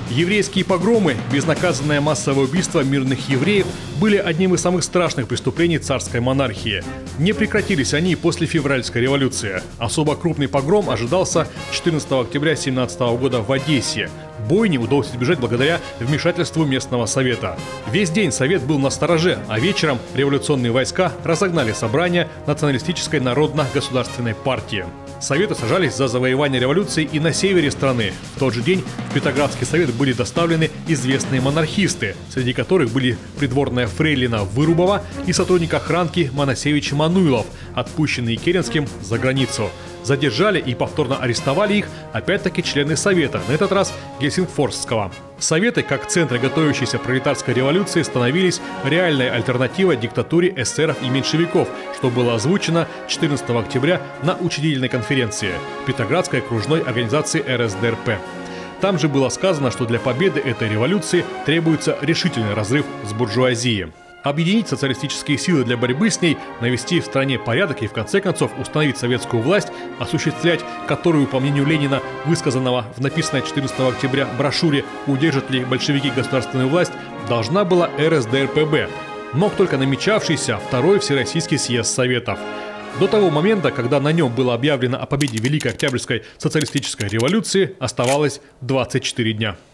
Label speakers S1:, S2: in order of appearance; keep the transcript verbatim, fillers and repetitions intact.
S1: Еврейские погромы, безнаказанное массовое убийство мирных евреев были одним из самых страшных преступлений царской монархии. Не прекратились они и после февральской революции. Особо крупный погром ожидался четырнадцатого октября тысяча девятьсот семнадцатого года в Одессе. Бойне удалось избежать благодаря вмешательству местного совета. Весь день совет был настороже, а вечером революционные войска разогнали собрание националистической народно-государственной партии. Советы сажались за завоевание революции и на севере страны. В тот же день в Петроградский совет были доставлены известные монархисты, среди которых были придворная фрейлина Вырубова и сотрудник охранки Моносевич Мануилов, отпущенные Керенским за границу. Задержали и повторно арестовали их опять-таки члены Совета, на этот раз Гельсингфорсского. Советы, как центры готовящейся пролетарской революции, становились реальной альтернативой диктатуре эсеров и меньшевиков, что было озвучено четырнадцатого октября на учредительной конференции Петроградской окружной организации эр эс дэ эр пэ. Там же было сказано, что для победы этой революции требуется решительный разрыв с буржуазией. Объединить социалистические силы для борьбы с ней, навести в стране порядок и в конце концов установить советскую власть, осуществлять которую, по мнению Ленина, высказанного в написанной четырнадцатого октября брошюре «Удержат ли большевики государственную власть», должна была эр эс дэ эр пэ бэ, мог только намечавшийся Второй Всероссийский съезд Советов. До того момента, когда на нем было объявлено о победе Великой Октябрьской социалистической революции, оставалось двадцать четыре дня.